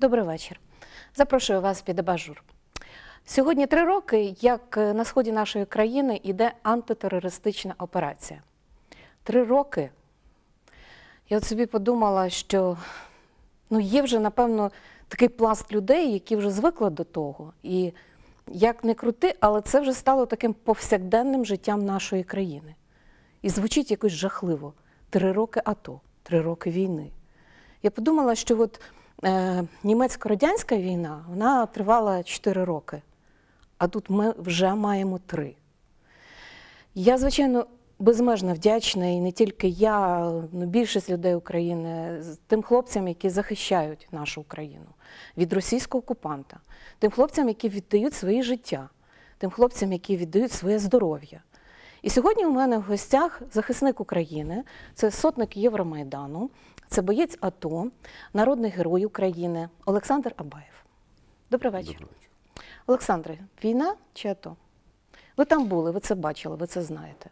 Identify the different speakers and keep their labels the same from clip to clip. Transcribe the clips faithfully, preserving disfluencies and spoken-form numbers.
Speaker 1: Добрий вечір. Запрошую вас під абажур. Сьогодні три роки, як на сході нашої країни йде антитерористична операція. Три роки. Я от собі подумала, що ну, є вже, напевно, такий пласт людей, які вже звикли до того. І як не крути, але це вже стало таким повсякденним життям нашої країни. І звучить якось жахливо. Три роки АТО, три роки війни. Я подумала, що от е, німецько-радянська війна, вона тривала чотири роки. А тут ми вже маємо три. Я, звичайно, безмежно вдячна, і не тільки я, ну, більшість людей України, тим хлопцям, які захищають нашу Україну від російського окупанта, тим хлопцям, які віддають своє життя, тим хлопцям, які віддають своє здоров'я. І сьогодні у мене в гостях захисник України, це сотник Євромайдану, це боєць АТО, народний герой України Олександр Абаєв. Добрий вечір.
Speaker 2: Добрий вечір.
Speaker 1: Олександре, війна чи АТО? Ви там були, ви це бачили, ви це знаєте.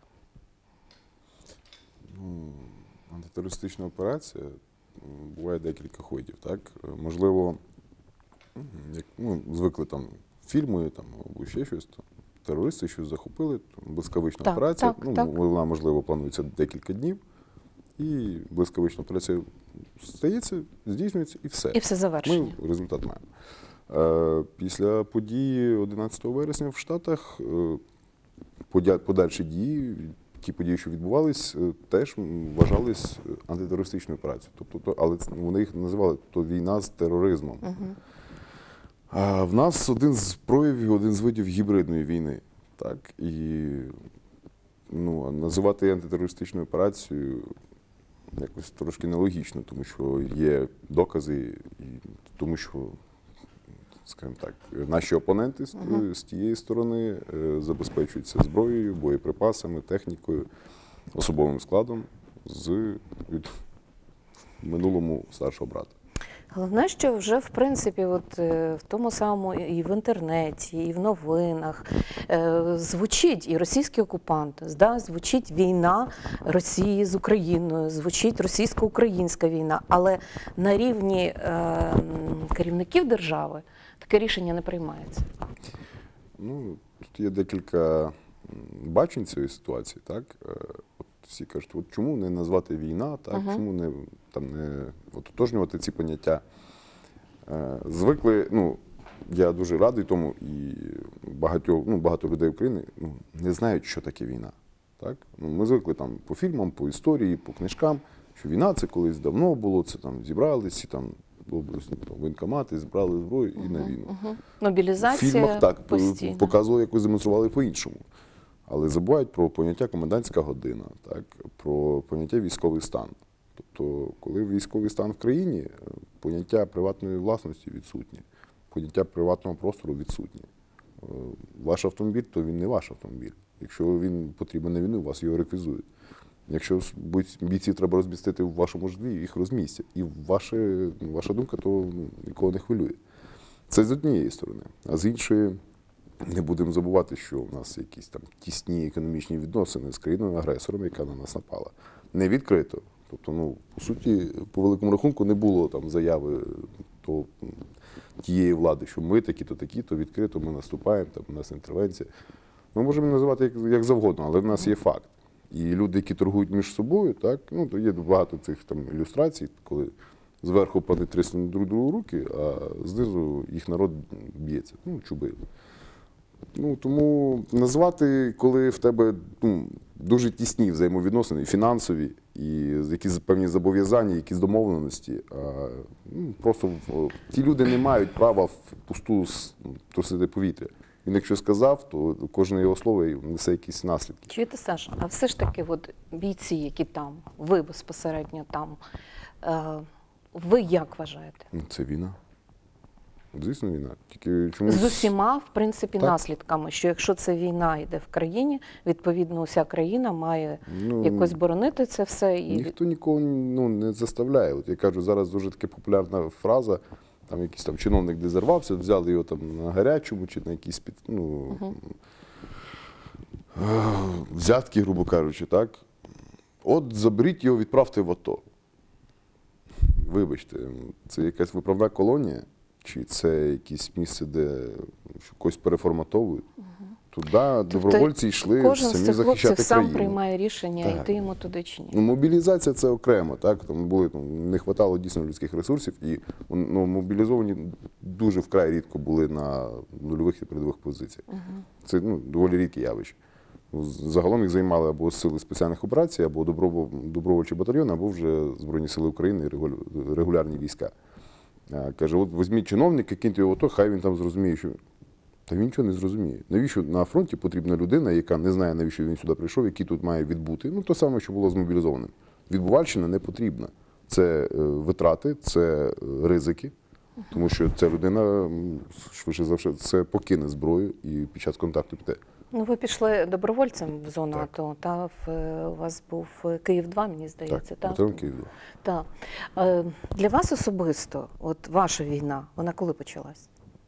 Speaker 2: Ну, антитерористична операція, буває декілька ходів, так? Можливо, як, ну, звикли там фільми там, або ще щось, там, терористи щось захопили, там, блискавична
Speaker 1: так,
Speaker 2: операція,
Speaker 1: так,
Speaker 2: ну,
Speaker 1: так.
Speaker 2: вона, можливо, планується декілька днів, і блискавична операція стається, здійснюється, і все.
Speaker 1: І все завершення.
Speaker 2: Ми результат маємо. Е, після події одинадцятого вересня в Штатах е, подальші дії, ті події, що відбувались, теж вважались антитерористичною операцією. Тобто, то, але вони їх називали то війна з тероризмом. Угу. А в нас один з проявів, один з видів гібридної війни. Так? І ну, називати антитерористичною операцією якось трошки нелогічно, тому що є докази, і тому що, скажімо так, наші опоненти з, uh-huh. з тієї сторони е, забезпечуються зброєю, боєприпасами, технікою, особовим складом з від минулому старшого брата.
Speaker 1: Головне, що вже, в принципі, от, в тому самому і в інтернеті, і в новинах е, звучить і російський окупант, да, звучить війна Росії з Україною, звучить російсько-українська війна, але на рівні е, керівників держави таке рішення не приймається.
Speaker 2: Ну, тут є декілька бачень цієї ситуації, так? От всі кажуть, от чому не назвати війна, так? Uh-huh. Чому не, там, не ототожнювати ці поняття. Звикли, ну, я дуже радий тому, і багато, ну, багато людей України ну, не знають, що таке війна. Так? Ну, ми звикли там по фільмам, по історії, по книжкам, що війна це колись давно було, це там зібралися, там воєнкомати, збрали зброю і uh-huh, на війну.
Speaker 1: Uh-huh. Мобілізація
Speaker 2: в фільмах так
Speaker 1: постійно.
Speaker 2: Показували, якось демонстрували по-іншому. Але забувають про поняття комендантська година, так, про поняття військовий стан. Тобто, коли військовий стан в країні, поняття приватної власності відсутнє, поняття приватного простору відсутнє. Ваш автомобіль, то він не ваш автомобіль. Якщо він потрібен на війну, вас його реквізують. Якщо бійців треба розмістити в вашому житлі, їх розмістять. І ваша, ваша думка то ну, нікого не хвилює. Це з однієї сторони. А з іншої, не будемо забувати, що у нас якісь там тісні економічні відносини з країною-агресором, яка на нас напала. Не відкрито. Тобто, ну, по суті, по великому рахунку не було там заяви то, тієї влади, що ми такі-то, такі-то, відкрито ми наступаємо, там у нас інтервенція. Ми можемо називати як, як завгодно, але в нас є факт. І люди, які торгують між собою, так, ну, то є багато цих там ілюстрацій, коли зверху пани тріснуть друг другу руки, а знизу їх народ б'ється. Ну, чуби. Ну, тому назвати, коли в тебе ну, дуже тісні взаємовідносини, фінансові, і якісь певні зобов'язання, якісь домовленості, а, ну, просто ті люди не мають права в пусту трусити повітря. Він якщо сказав, то кожне його слово несе якісь наслідки.
Speaker 1: Чуєте, Саша, а все ж таки от, бійці, які там, ви безпосередньо там, е, ви як вважаєте?
Speaker 2: Це війна. Звісно, війна. Тільки чомусь...
Speaker 1: З усіма, в принципі,
Speaker 2: так.
Speaker 1: наслідками, що якщо це війна йде в країні, відповідно, уся країна має ну, якось боронити це все. І...
Speaker 2: Ніхто нікого ну, не заставляє. От я кажу, зараз дуже така популярна фраза, там якийсь там чиновник дезервався, взяли його там на гарячому чи на якісь під, ну, угу. взятки, грубо кажучи, так? От заберіть його, відправте в АТО. Вибачте, це якась виправна колонія. чи це якесь місце, де когось переформатовують. Туди
Speaker 1: Тобто
Speaker 2: добровольці йшли
Speaker 1: кожен з
Speaker 2: самі
Speaker 1: цих хлопців
Speaker 2: захищати
Speaker 1: сам
Speaker 2: країну.
Speaker 1: приймає рішення,
Speaker 2: Так.
Speaker 1: йти йому туди чи ні.
Speaker 2: Ну, мобілізація – це окремо, так? Там були, ну, не вистачало дійсно людських ресурсів, і ну, мобілізовані дуже вкрай рідко були на нульових і передових позиціях.
Speaker 1: Угу.
Speaker 2: Це ну, доволі рідке явище. Загалом їх займали або сили спеціальних операцій, або добро- добровольчі батальйони, або вже Збройні сили України, регуль- регулярні війська. А, каже, от візьміть чиновника, киньте його в АТО, хай він там зрозуміє, що... Та він нічого не зрозуміє. Навіщо на фронті потрібна людина, яка не знає, навіщо він сюди прийшов, який тут має відбути. Ну, те саме, що було з мобілізованим. Відбувальщина не потрібна. Це е, витрати, це е, ризики, тому що ця людина, м, швидше за все, це покине зброю і під час контакту піде.
Speaker 1: Ну, ви пішли добровольцем в зону
Speaker 2: Так.
Speaker 1: АТО, та в, е, у вас був Київ два, мені здається.
Speaker 2: Так,
Speaker 1: та?
Speaker 2: батальйон Київ.
Speaker 1: Так. Е, Для вас особисто, от ваша війна, вона коли почалась?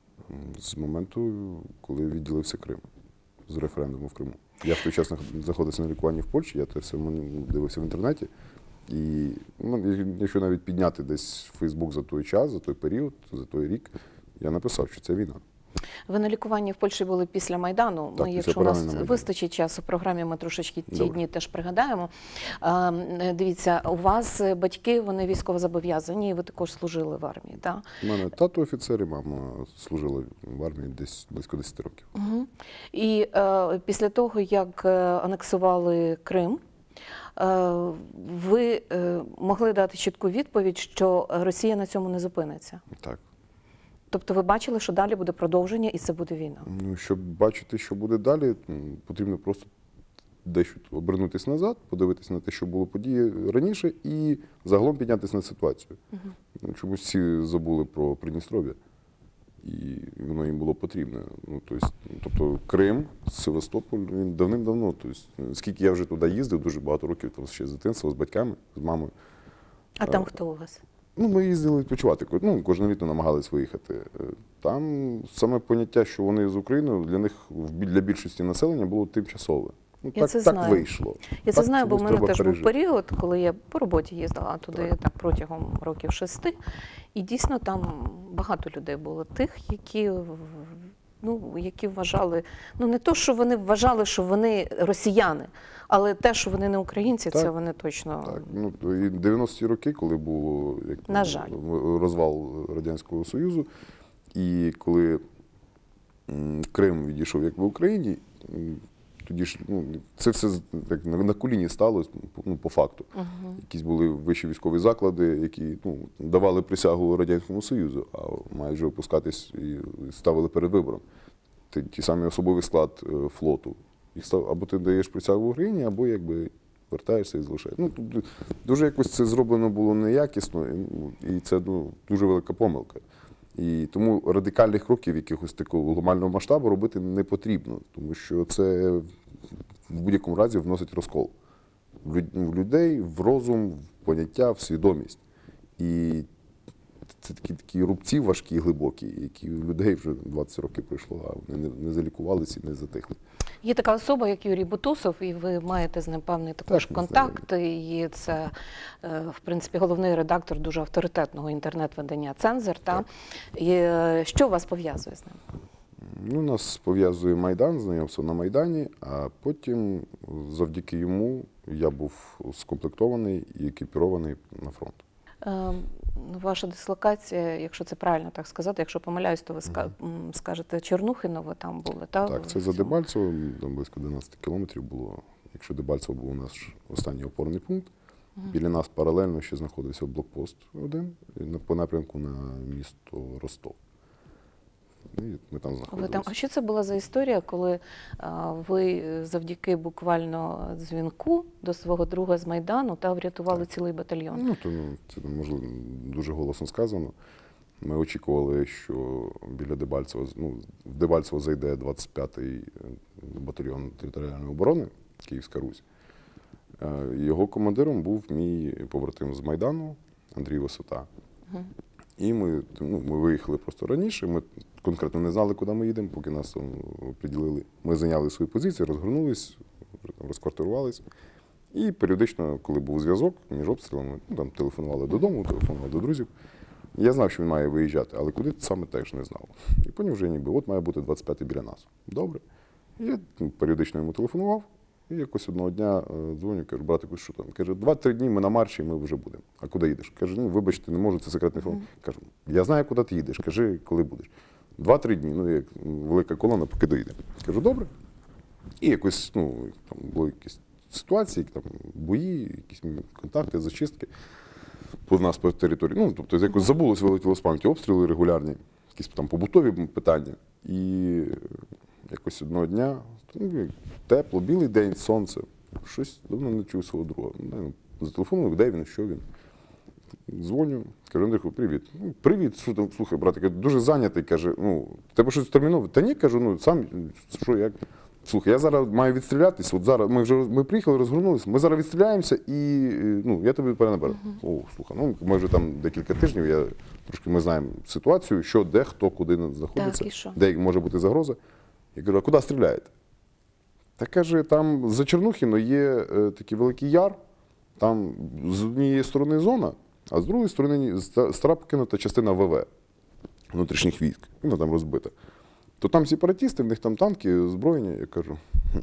Speaker 2: З моменту, коли відділився Крим, з референдуму в Криму. Я в той час знаходився на лікуванні в Польщі, я це все дивився в інтернеті. І ну, якщо навіть підняти десь Фейсбук за той час, за той період, за той рік, я написав, що це війна.
Speaker 1: Ви на лікуванні в Польщі були після Майдану.
Speaker 2: Так,
Speaker 1: Ми,
Speaker 2: після
Speaker 1: якщо у нас
Speaker 2: поранення Майдану.
Speaker 1: вистачить часу, в програмі ми трошечки ті
Speaker 2: Добре.
Speaker 1: дні теж пригадаємо. А, дивіться, у вас батьки, вони військовозобов'язані, і ви також служили в армії, так?
Speaker 2: У мене тато офіцер і мама служила в армії десь близько десять років.
Speaker 1: Угу. І е, після того, як е, анексували Крим, е, ви е, могли дати чітку відповідь, що Росія на цьому не зупиниться.
Speaker 2: Так.
Speaker 1: Тобто ви бачили, що далі буде продовження і це буде війна.
Speaker 2: Ну, щоб бачити, що буде далі, м, потрібно просто дещо обернутися назад, подивитися на те, що було події раніше, і загалом піднятися над ситуацією. Ну, чомусь всі забули про Придністров'я, і воно їм було потрібно. Ну, тобто, тобто Крим, Севастополь, він давним-давно. Тобто, скільки я вже туди їздив, дуже багато років, там ще з дитинства, з батьками, з мамою.
Speaker 1: А там хто у вас?
Speaker 2: Ну, ми їздили відпочивати. Ну, кожне літо намагались виїхати. Там саме поняття, що вони з України, для них, для більшості населення, було тимчасове. Ну,
Speaker 1: Я
Speaker 2: так,
Speaker 1: це
Speaker 2: так
Speaker 1: знаю.
Speaker 2: вийшло.
Speaker 1: Я це
Speaker 2: Так
Speaker 1: знаю, бо в
Speaker 2: чомусь
Speaker 1: мене
Speaker 2: треба
Speaker 1: теж
Speaker 2: пережити.
Speaker 1: був період, коли я по роботі їздила туди так. протягом років шести. І дійсно там багато людей було тих, які, ну, які вважали, ну не то, що вони вважали, що вони росіяни, але те, що вони не українці,
Speaker 2: Так.
Speaker 1: це вони точно...
Speaker 2: Так, ну, і дев'яності роки, коли було як,
Speaker 1: На жаль.
Speaker 2: розвал Радянського Союзу, і коли м, Крим відійшов як в Україні, м, тоді ж ну, це все так, на, на коліні сталося, ну, по факту.
Speaker 1: Угу.
Speaker 2: Якісь були вищі військові заклади, які ну, давали присягу Радянському Союзу, а майже опускатись і ставили перед вибором. Ті, ті самі особовий склад е, флоту. Їх став, або ти даєш присягу в Україні, або якби вертаєшся і залишаєш. Ну, тут дуже якось це зроблено було неякісно, і, ну, і це ну, дуже велика помилка. І тому радикальних кроків якихось такого глобального масштабу робити не потрібно, тому що це в будь-якому разі вносить розкол в люд- в людей, в розум, в поняття, в свідомість. І це такі, такі рубці важкі, глибокі, які у людей вже двадцять років пройшло, а вони не, не залікувалися і не затихли.
Speaker 1: Є така особа, як Юрій Бутусов, і ви маєте з ним певний також
Speaker 2: Так, ми
Speaker 1: контакт. І це, е, в принципі, головний редактор дуже авторитетного інтернет-видання «Цензор». Та? І, е, що вас пов'язує з ним?
Speaker 2: Ну, нас пов'язує Майдан, знайомство на Майдані, а потім завдяки йому я був скомплектований і екіпірований на фронт.
Speaker 1: Е, Ваша дислокація, якщо це правильно так сказати, якщо помиляюсь, то ви ска- м, скажете Чернухино, ви там були, та?
Speaker 2: Так, це за Дебальцево, там близько дванадцять кілометрів було. Якщо Дебальцево був у нас останній опорний пункт, біля нас паралельно ще знаходився блокпост один на- по напрямку на місто Ростов. І ми там
Speaker 1: Ви
Speaker 2: знаходилися.
Speaker 1: там, а що це була за історія, коли а, ви завдяки буквально дзвінку до свого друга з Майдану та врятували цілий батальйон?
Speaker 2: Ну, то, ну, це можливо дуже голосно сказано. Ми очікували, що біля Дебальцева, ну, в Дебальцево зайде двадцять п'ятий батальйон територіальної оборони Київська Русь. Е, Його командиром був мій побратим з Майдану Андрій Висота.
Speaker 1: Угу.
Speaker 2: І ми, ну, ми виїхали просто раніше, ми конкретно не знали, куди ми їдемо, поки нас там приділили. Ми зайняли свої позиції, розгорнулись, розквартирувались. І періодично, коли був зв'язок між обстрілами, ну, там телефонували додому, телефонували до друзів. Я знав, що він має виїжджати, але куди саме теж не знав. І потім вже ніби, от має бути двадцять п'ятий біля нас. Добре. І я ну, періодично йому телефонував, і якось одного дня е, дзвоню, кажу, братику, що там? Каже, два-три дні ми на марші, і ми вже будемо. А куди їдеш? Каже, ну вибачте, не можу, це секретний фон. Кажу, я знаю, куди ти їдеш, кажи, коли будеш. Два-три дні, ну як велика колона, поки доїдемо. Кажу, добре. І якось, ну, там були якісь ситуації, там бої, якісь контакти, зачистки по нас по території. Ну, тобто, якось забулось, вилетіло з пам'яті, обстріли регулярні, якісь там побутові питання. І якось одного дня, ну, тепло, білий день, сонце, щось давно не чув свого друга. Ну, зателефонував, де він, що він. Дзвоню, кажу, Андрійку, привіт. Ну, привіт, що там, слухай, брат, я дуже зайнятий, каже, ну, тебе щось термінове? Та ні, кажу, ну, сам, що, як? Слухай, я зараз маю відстрілятись, от зараз ми вже ми приїхали, розгорнулися, ми зараз відстріляємося і ну, я тобі перенаберу. Uh-huh. О, слухай, ну ми вже там декілька тижнів, я, трошки ми знаємо ситуацію, що, де, хто, куди знаходиться,
Speaker 1: так, і що?
Speaker 2: де може бути загроза. Я кажу, а куди стріляєте? Та каже, там за Чернухіно є е, такий великий яр, там з однієї сторони зона, а з другої сторони стара покинута частина ВВ, внутрішніх військ, вона там розбита. То там сепаратісти, в них там танки, озброєння. Я кажу, хм,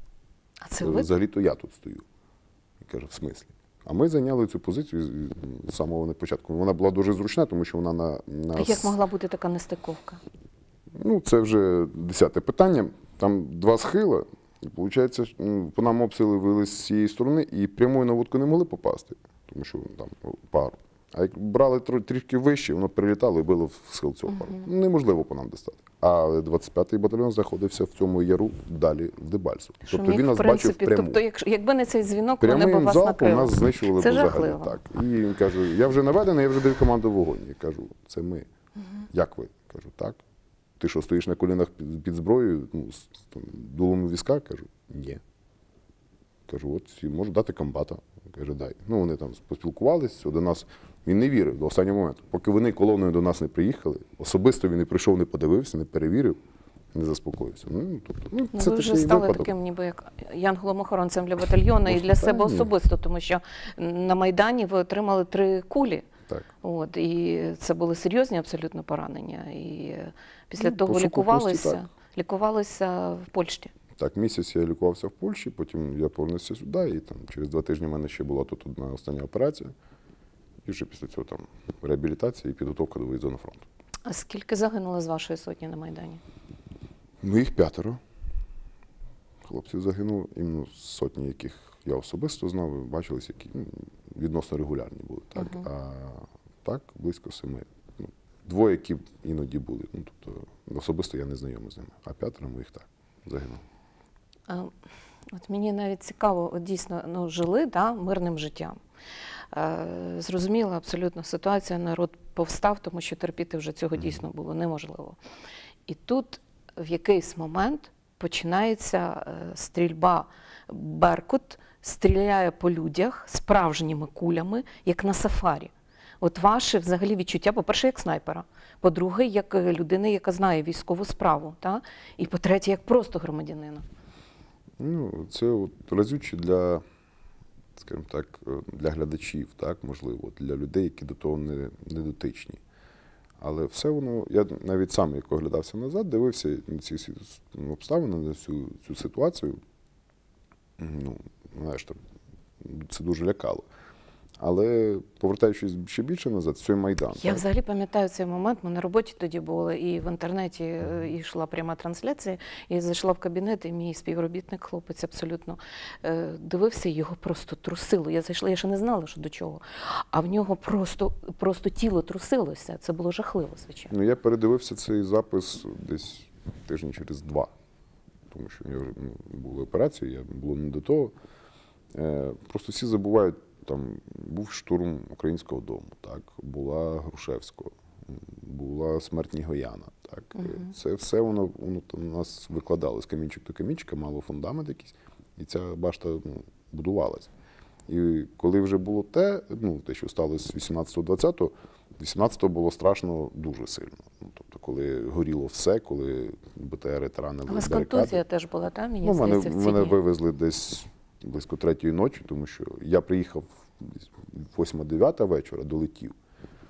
Speaker 1: а це ви?
Speaker 2: взагалі-то я тут стою. Я кажу, в смислі? А ми зайняли цю позицію з самого початку. Вона була дуже зручна, тому що вона на нас...
Speaker 1: А як могла бути така нестиковка?
Speaker 2: Ну, це вже десяте питання. Там два схила, і виходить, по нам обстріли вели з цієї сторони, і прямою наводку не могли попасти, тому що там пару. А як брали трішки вище, воно прилітало і било в схил цього пару. Uh-huh. Неможливо по нам достати. А двадцять п'ятий батальйон знаходився в цьому яру далі в Дебальцево.
Speaker 1: Що
Speaker 2: Тобто
Speaker 1: міг,
Speaker 2: він нас
Speaker 1: в принципі,
Speaker 2: бачив прямо.
Speaker 1: Тобто, якщо, якби не цей дзвінок, вони б
Speaker 2: Прямим
Speaker 1: вас
Speaker 2: залпом
Speaker 1: накрили.
Speaker 2: нас знищували
Speaker 1: Це
Speaker 2: б взагалі.
Speaker 1: жахливо.
Speaker 2: Так. І він каже, я вже наведений, я вже даю команду вогонь. Я кажу, це ми. Uh-huh. Як ви? Кажу, так. Ти що, стоїш на колінах під, під зброєю, ну, з там, дулом візка? Кажу, ні. Кажу, от можу дати комбата. Каже, дай. Ну, вони там поспілкувалися, до нас він не вірив до останнього моменту. Поки вони колоною до нас не приїхали, особисто він не прийшов, не подивився, не перевірив, не заспокоївся. Ну, тобто, ну,
Speaker 1: Ну,
Speaker 2: це
Speaker 1: ви вже
Speaker 2: такий
Speaker 1: стали
Speaker 2: випадок.
Speaker 1: таким ніби як янголом-охоронцем для батальйону і для себе
Speaker 2: Ні.
Speaker 1: особисто, тому що на Майдані ви отримали три кулі.
Speaker 2: Так.
Speaker 1: От, і це були серйозні абсолютно поранення. І після
Speaker 2: Ну,
Speaker 1: того
Speaker 2: по
Speaker 1: лікувалися,
Speaker 2: сукупності, так.
Speaker 1: лікувалися в Польщі.
Speaker 2: Так, місяць я лікувався в Польщі, потім я повернувся сюди, і там через два тижні в мене ще була тут одна остання операція. І вже після цього там реабілітація і підготовка до виїзду на фронт.
Speaker 1: А скільки загинуло з вашої сотні на Майдані?
Speaker 2: Ну, їх п'ятеро. Хлопців загинуло, іменно сотні, яких я особисто знав, бачилися, які ну, відносно регулярні були. Так? Uh-huh. А так, близько семи. Ну, двоє, які іноді були. Ну, тобто, особисто я не знайомий з ними, а п'ятеро моїх так загинуло.
Speaker 1: А, от мені навіть цікаво, от дійсно, ну, жили да, мирним життям. Е, зрозуміла абсолютно ситуація, народ повстав, тому що терпіти вже цього дійсно було неможливо. І тут в якийсь момент починається е, стрільба. Беркут стріляє по людях справжніми кулями, як на сафарі. От ваші взагалі відчуття, по-перше, як снайпера, по-друге, як людини, яка знає військову справу, та? І по-третє, як просто громадянина.
Speaker 2: Ну, це от разюче для, скажімо так, для глядачів, так, можливо, для людей, які до того не, не дотичні. Але все воно, я навіть сам, як оглядався назад, дивився на ці всі обставини, на цю, цю ситуацію. Ну, знаєш, там, це дуже лякало. Але повертаючись ще більше назад, це Майдан.
Speaker 1: Я
Speaker 2: так?
Speaker 1: взагалі пам'ятаю цей момент, ми на роботі тоді були, і в інтернеті е, йшла пряма трансляція, і зайшла в кабінет, і мій співробітник, хлопець абсолютно, е, дивився, його просто трусило. Я зайшла, я ще не знала, що до чого. А в нього просто, просто тіло трусилося. Це було жахливо, звичайно.
Speaker 2: Ну, я передивився цей запис десь тижні через два. Тому що я вже ну, були операції, я було не до того. Е, просто всі забувають, там був штурм Українського дому, так, була Грушевського, була смерть Нігояна. Так. Угу. Це все воно, воно у нас викладало з камінчик до камінчика, мало фундамент якийсь, і ця башта ну, будувалася. І коли вже було те, ну, те, що сталося з вісімнадцятого двадцятого, вісімнадцятого було страшно дуже сильно. Ну, тобто, коли горіло все, коли БТРи таранили.
Speaker 1: У вас контузія теж була, так? Мені
Speaker 2: ну,
Speaker 1: здається,
Speaker 2: мене,
Speaker 1: в ці
Speaker 2: мене
Speaker 1: дні.
Speaker 2: вивезли десь близько третьої ночі, тому що я приїхав десь восьма-дев'ята вечора, долетів.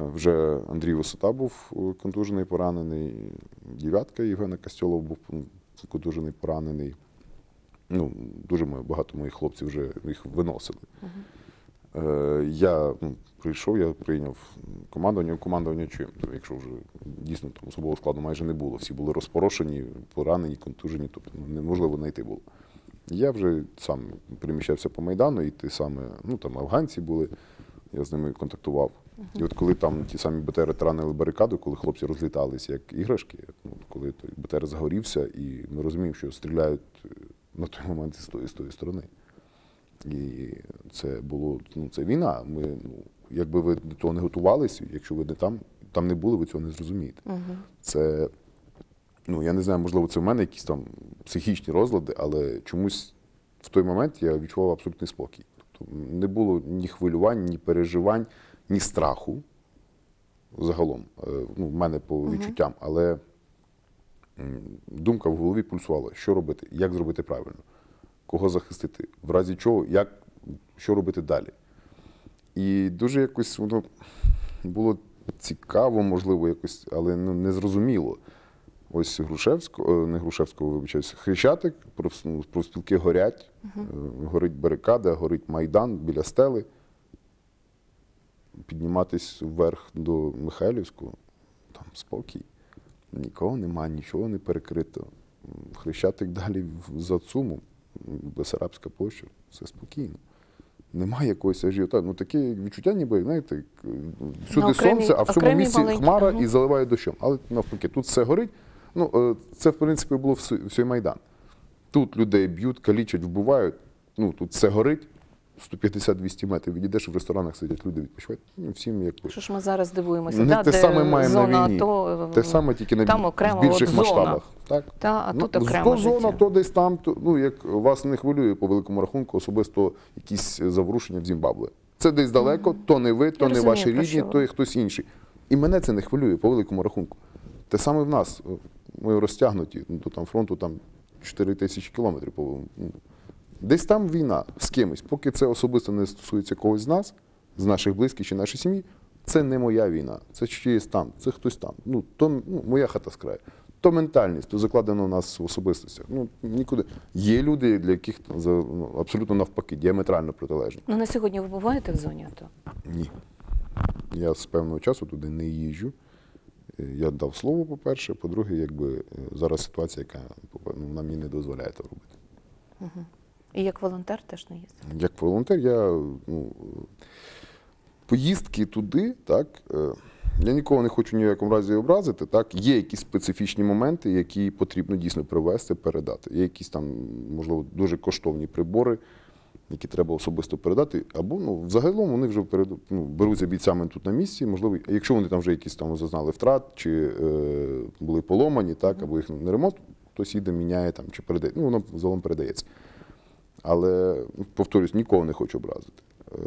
Speaker 2: Вже Андрій Висота був контужений, поранений, дев'ятка Євгена Костьолов був контужений, поранений. Ну, дуже багато моїх хлопців вже їх виносили. Uh-huh. Е, я ну, прийшов, я прийняв командування, командування чим? Якщо вже дійсно там особового складу майже не було, всі були розпорошені, поранені, контужені, тобто ну, неможливо знайти було. Я вже сам переміщався по Майдану, і ті саме, ну там афганці були, я з ними контактував. Uh-huh. І от коли там ті самі БТРи таранили барикаду, коли хлопці розліталися як іграшки, ну, коли той БТР загорівся, і ми розуміємо, що стріляють на той момент з тої, з тої сторони. І це було, ну, це війна. Ми, ну, якби ви до того не готувалися, якщо ви не там, там не були, ви цього не зрозумієте. Uh-huh. Це, ну, я не знаю, можливо, це в мене якісь там психічні розлади, але чомусь в той момент я відчував абсолютний спокій. Тобто не було ні хвилювань, ні переживань, ні страху загалом, ну, в мене по відчуттям, uh-huh. але думка в голові пульсувала, що робити, як зробити правильно, кого захистити, в разі чого, як, що робити далі. І дуже якось воно цікаво, можливо, якось, але ну, незрозуміло. Ось Грушевського, не Грушевського, вибачаюся, Хрещатик, профспілки горять, uh-huh. горить барикада, горить Майдан біля стели. Підніматись вверх до Михайлівського, там спокій. Нікого нема, нічого не перекрито. Хрещатик далі за ЦУМом, Бессарабська площа, все спокійно. Немає якогось ажіотажу. Ну, таке відчуття, ніби, знаєте, всюди окремі, сонце, а в цьому місці маленькі. Хмара ага. і заливає дощом. Але навпаки, тут все горить. Ну, це, в принципі, було всій Майдан. Тут людей б'ють, калічать, вбивають. Ну, тут все горить. сто п'ятдесят - двісті метрів відійдеш, в ресторанах сидять люди, відпочивають. Ну, всім якби.
Speaker 1: Що ж ми зараз дивуємося,
Speaker 2: не
Speaker 1: да,
Speaker 2: те
Speaker 1: де
Speaker 2: саме маємо
Speaker 1: зона
Speaker 2: на війні.
Speaker 1: АТО,
Speaker 2: те саме тільки на
Speaker 1: там
Speaker 2: в більших
Speaker 1: от
Speaker 2: масштабах. Так?
Speaker 1: Та, а
Speaker 2: ну,
Speaker 1: тут окремо
Speaker 2: то зона,
Speaker 1: життя.
Speaker 2: то десь там, то, ну, як вас не хвилює по великому рахунку, особисто якісь заворушення в Зімбабве. Це десь далеко, mm-hmm. то не ви, то
Speaker 1: Я
Speaker 2: не
Speaker 1: розумію,
Speaker 2: ваші рідні, то і хтось інший. І мене це не хвилює по великому рахунку. Те саме в нас. Ми розтягнуті, ну, то там фронту там чотири тисячі кілометрів. Десь там війна з кимось. Поки це особисто не стосується когось з нас, з наших близьких чи нашої сім'ї, це не моя війна, це чиєсь там, це хтось там. Ну, то ну, моя хата з краю. То ментальність, то закладено в нас в особистостях. Ну, нікуди. Є люди, для яких ну, абсолютно навпаки, діаметрально протилежні.
Speaker 1: Ну, на сьогодні ви буваєте в зоні АТО?
Speaker 2: Ні. Я з певного часу туди не їжджу. Я дав слово, по-перше. По-друге, якби зараз ситуація, яка ну, вона мені не дозволяє це робити.
Speaker 1: Угу. І як волонтер теж не їздив?
Speaker 2: Як волонтер, я ну, поїздки туди, так, я нікого не хочу ні в якому разі образити, так, є якісь специфічні моменти, які потрібно дійсно привезти, передати. Є якісь там, можливо, дуже коштовні прибори, які треба особисто передати, або, ну, взагалом вони вже перед, ну, беруться бійцями тут на місці, можливо, якщо вони там вже якісь там зазнали втрат, чи е, були поломані, так, або їх не ремонт, хтось їде, міняє там, чи передає, ну, воно загалом передається. Але, повторюсь, нікого не хочу образити.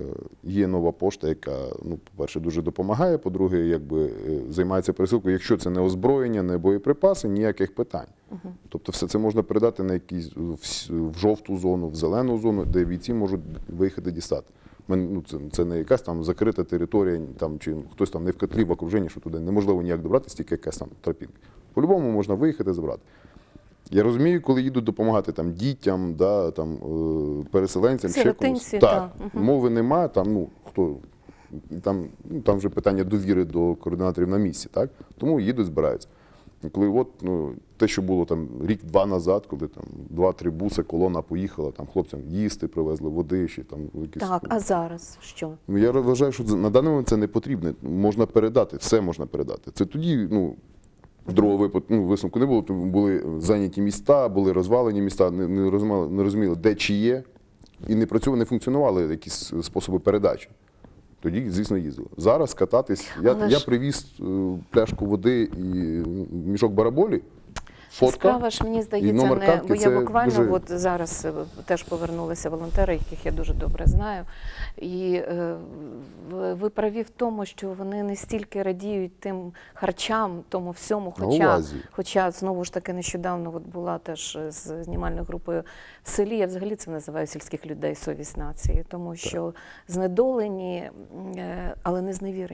Speaker 2: Є нова пошта, яка, ну, по-перше, дуже допомагає, по-друге, якби займається пересилкою. Якщо це не озброєння, не боєприпаси, ніяких питань. Uh-huh. Тобто все це можна передати на якісь, в жовту зону, в зелену зону, де бійці можуть виїхати дістати. Ну, це, це не якась там закрита територія, там, чи хтось там не в котлі, в окруженні, що туди неможливо ніяк добратися, тільки якась там тропінка. По-любому можна виїхати, забрати. Я розумію, коли їдуть допомагати там, дітям, да, там, переселенцям, ще комусь. Так,
Speaker 1: та. Угу.
Speaker 2: Мови немає, там, ну, хто, там, ну, там вже питання довіри до координаторів на місці, так? Тому їдуть, збираються. І коли от, ну, те, що було там рік-два назад, коли там два-три буси, колона поїхала, там хлопцям їсти привезли, води ще там. Якісь...
Speaker 1: Так, а зараз що?
Speaker 2: Ну, я вважаю, що на даний момент це не потрібно. Можна передати, все можна передати. Це тоді, ну, в другого випадку, ну, висновку не було, то були зайняті міста, були розвалені міста, не, не, розуміли, не розуміли, де чи є, і не працювали, не функціонували якісь способи передачі. Тоді, звісно, їздили. Зараз кататись, я,
Speaker 1: ж...
Speaker 2: я привіз пляшку води і мішок бараболі, фотка.
Speaker 1: Справа ж, мені здається, не,
Speaker 2: картки,
Speaker 1: бо я буквально
Speaker 2: дуже...
Speaker 1: от зараз теж повернулися волонтери, яких я дуже добре знаю. І е, ви праві в тому, що вони не стільки радіють тим харчам, тому всьому, хоча, хоча знову ж таки нещодавно от була теж з знімальною групою в селі, я взагалі це називаю сільських людей совість нації, тому що знедолені, але не зневірені.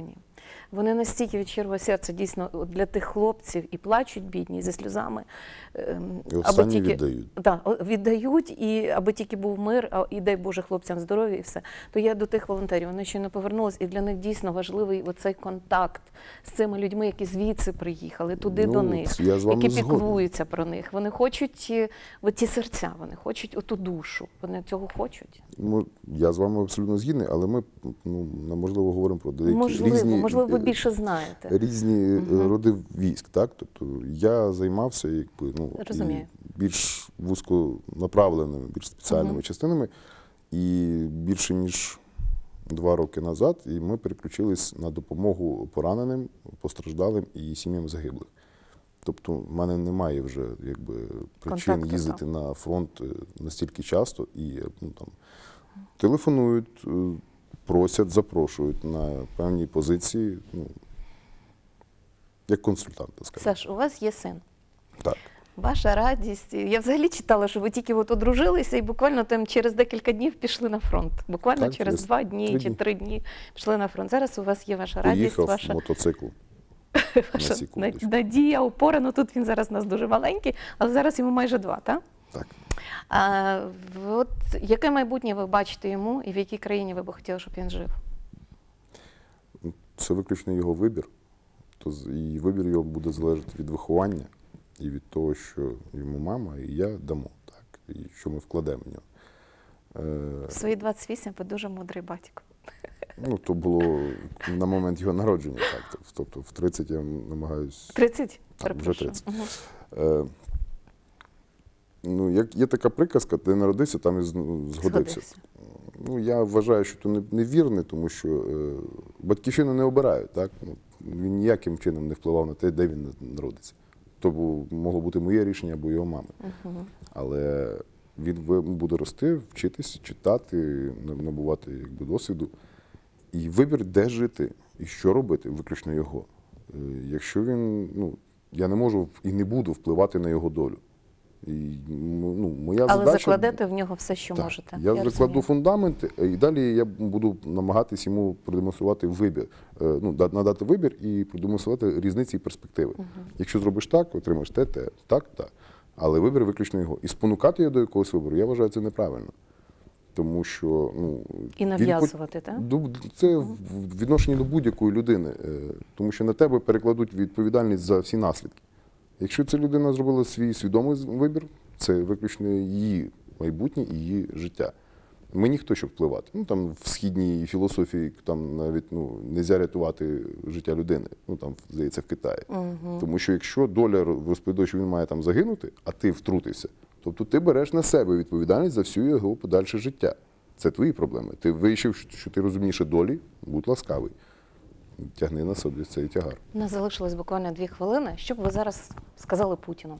Speaker 1: Вони настільки від щирого серця дійсно от для тих хлопців і плачуть бідні, і зі сльозами. ем,
Speaker 2: І останні віддають.
Speaker 1: Да, о- віддають, і аби тільки був мир, а і дай Боже хлопцям здоров'я і все. То я до тих волонтерів, вони щойно повернулись, і для них дійсно важливий оцей контакт з цими людьми, які звідси приїхали, туди
Speaker 2: Ну,
Speaker 1: до них,
Speaker 2: це я з вами
Speaker 1: які
Speaker 2: згоден.
Speaker 1: піклуються про них. Вони хочуть е, от ті серця, вони хочуть оту душу, вони цього хочуть.
Speaker 2: Ну, я з вами абсолютно згідний, але ми, ну, можливо, говоримо про деякі
Speaker 1: Можливо,
Speaker 2: різні,
Speaker 1: можливо, ви
Speaker 2: е,
Speaker 1: більше знаєте.
Speaker 2: різні е, роди військ, так? Тобто я займався якби, ну,
Speaker 1: Розумію.
Speaker 2: і більш вузьконаправленими, більш спеціальними
Speaker 1: Мгм.
Speaker 2: частинами, і більше ніж два роки назад і ми переключились на допомогу пораненим, постраждалим і сім'ям загиблих. Тобто в мене немає вже якби, причин
Speaker 1: Контакту,
Speaker 2: їздити на фронт е, настільки часто і е, ну, там, телефонують, е, просять, запрошують на певні позиції, ну, як консультанти, скажімо.
Speaker 1: Саш, у вас є син.
Speaker 2: Так.
Speaker 1: Ваша радість. Я взагалі читала, що ви тільки от одружилися і буквально там через декілька днів пішли на фронт. Буквально
Speaker 2: Так,
Speaker 1: через
Speaker 2: через
Speaker 1: два дні
Speaker 2: три
Speaker 1: чи
Speaker 2: дні.
Speaker 1: три дні пішли на фронт. Зараз у вас є ваша радість,
Speaker 2: Поїхав
Speaker 1: ваша,
Speaker 2: мотоцикл.
Speaker 1: ваша
Speaker 2: на секундочку.
Speaker 1: надія, опора. Ну тут він зараз у нас дуже маленький, але зараз йому майже два, так?
Speaker 2: Так.
Speaker 1: А, от яке майбутнє ви бачите йому і в якій країні ви б хотіли, щоб він жив?
Speaker 2: Це виключно його вибір. То з- і вибір його буде залежати від виховання і від того, що йому мама і я дамо, так, і що ми вкладемо в нього. Е,
Speaker 1: В свої двадцять вісім ви дуже мудрий батько.
Speaker 2: ну, то було на момент його народження, так. Тобто в тридцять я намагаюсь.
Speaker 1: тридцять?
Speaker 2: Так, вже
Speaker 1: Перепрошую.
Speaker 2: тридцять.
Speaker 1: Мгм.
Speaker 2: Е, ну, як є така приказка, ти народився, там і з- ну, згодився.
Speaker 1: Згодився.
Speaker 2: Ну, я вважаю, що це не- невірне, тому що е, батьківщину не обирають, так? Ну, він ніяким чином не впливав на те, де він народиться. То бу- могло бути моє рішення або його мами.
Speaker 1: Мгм.
Speaker 2: Але він ви- буде рости, вчитися, читати, на- набувати якби, досвіду. І вибір, де жити і що робити, виключно його. Е, Якщо він, ну, я не можу і не буду впливати на його долю. І, ну, моя
Speaker 1: Але
Speaker 2: задача,
Speaker 1: закладете в нього все, що
Speaker 2: так,
Speaker 1: можете.
Speaker 2: Я, закладу
Speaker 1: розумію.
Speaker 2: фундамент, і далі я буду намагатись йому продемонструвати вибір, е, ну, да- надати вибір і продемонструвати різниці і перспективи. Якщо зробиш так, отримаєш те, те, так, так. Але вибір виключно його. І спонукати його до якогось вибору, я вважаю, це неправильно. Тому що ну,
Speaker 1: І
Speaker 2: він
Speaker 1: нав'язувати, так?
Speaker 2: Ду- Це в відношенні до будь-якої людини, е, тому що на тебе перекладуть відповідальність за всі наслідки. Якщо ця людина зробила свій свідомий з- вибір, це виключно її майбутнє і її життя. Ми ніхто, щоб впливати. Ну там в східній філософії там навіть ну не можна рятувати життя людини. Ну там здається в Китаї. Тому що якщо доля розповідає, що він має там загинути, а ти втрутився, тобто ти береш на себе відповідальність за всю його подальше життя. Це твої проблеми. Ти вирішив, що ти розумніше долі, будь ласкавий. Тягни на собі цей тягар.
Speaker 1: У нас залишилось буквально дві хвилини. Що б ви зараз сказали Путіну?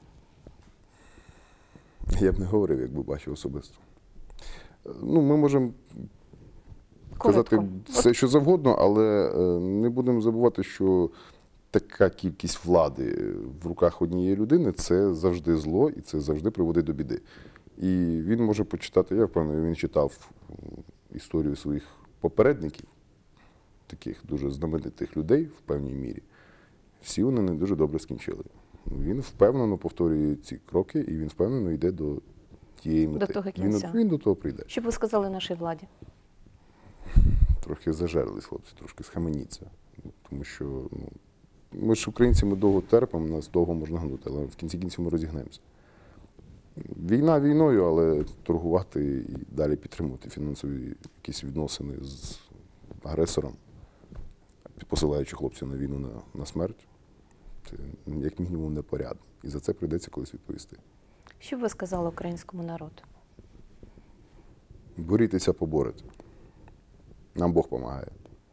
Speaker 2: Я б не говорив, якби бачив особисто. Ну, ми можемо
Speaker 1: Коротко.
Speaker 2: казати все, що завгодно, але е, не будемо забувати, що така кількість влади в руках однієї людини – це завжди зло і це завжди приводить до біди. І він може почитати, я впевнений, він читав м, історію своїх попередників, таких дуже знаменитих людей в певній мірі. Всі вони не дуже добре скінчили. Він впевнено повторює ці кроки, і він впевнено йде до тієї мети.
Speaker 1: того
Speaker 2: він,
Speaker 1: кінця.
Speaker 2: він до того прийде.
Speaker 1: Що б ви сказали нашій владі?
Speaker 2: Трохи зажерлись, хлопці, трошки схаменіться. Тому що ну, ми ж українці, ми довго терпимо, нас довго можна гнути, але в кінці кінців ми розігнемося. Війна війною, але торгувати і далі підтримувати фінансові якісь відносини з агресором, посилаючи хлопців на війну на, на смерть, це як мінімум непорядно. І за це прийдеться колись відповісти.
Speaker 1: Що б ви сказали українському народу?
Speaker 2: Борітеся, поборете. Нам Бог допомагає.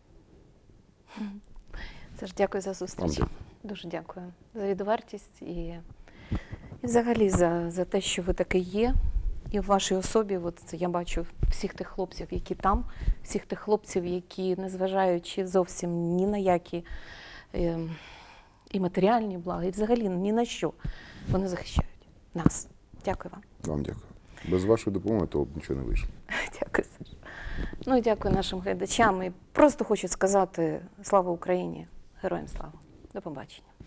Speaker 1: Це ж дякую за зустріч.
Speaker 2: Вам дякую.
Speaker 1: Дуже дякую за відвертість і, і взагалі за, за те, що ви такий є. І в вашій особі, от це я бачу всіх тих хлопців, які там, всіх тих хлопців, які, незважаючи зовсім ні на які е, і матеріальні блага, і взагалі ні на що, вони захищають нас. Дякую вам.
Speaker 2: Вам дякую. Без вашої допомоги того б нічого не вийшло.
Speaker 1: Дякую, Саша. Ну і дякую нашим глядачам. І просто хочу сказати слава Україні, героям слава. До побачення.